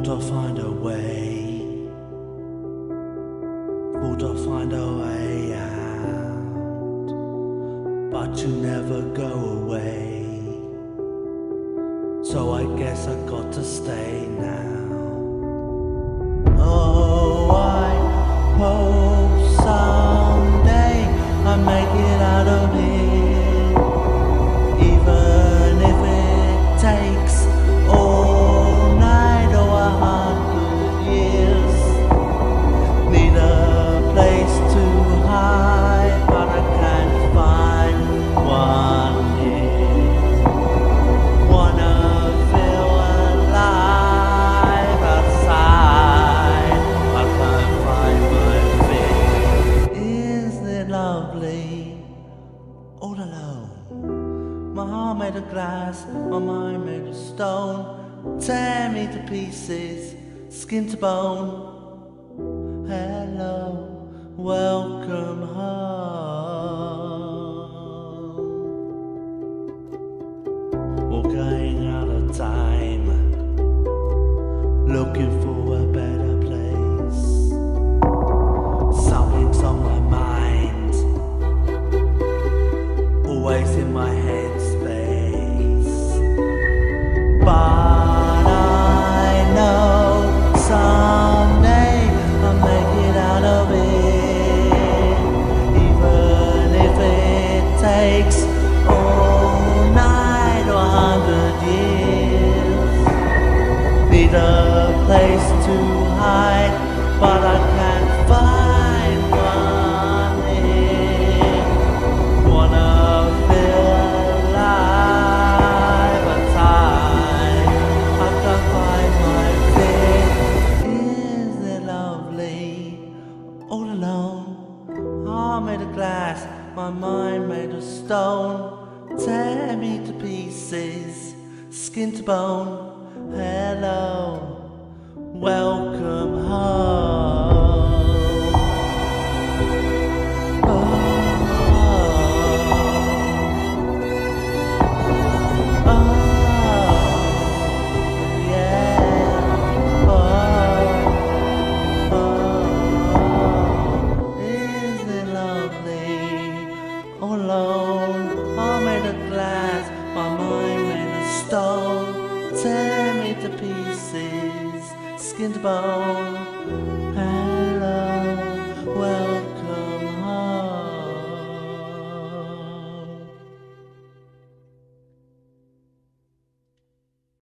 Would I find a way? Would I find a way out? But you never go away, so I guess I got to stay now. Oh, I hope someday I make it out of here, even if it takes all night or 100 years. Need a place to hide, but I can't find one here. Wanna feel alive outside, I can't find my feet. Isn't it lovely, all alone? My heart made of glass, my mind made of stone. Tear me to pieces, skin to bone. Hello, welcome home. We're going out of time, looking for a better place. Something's on my mind, always in my headspace. But I know someday I'll make it out of it, even if it takes all night or 100 years. Need a place to hide, but I can't find one here. Wanna feel alive outside, I can't find my feet. Isn't it lovely, all alone? Heart made of glass, my mind made of stone. Tear me to pieces, skin to bone. Hello, welcome home. Oh, yeah. Isn't it lovely, all alone? I'm made of glass, my mind made of stone. Tear me to pieces, skin to bone.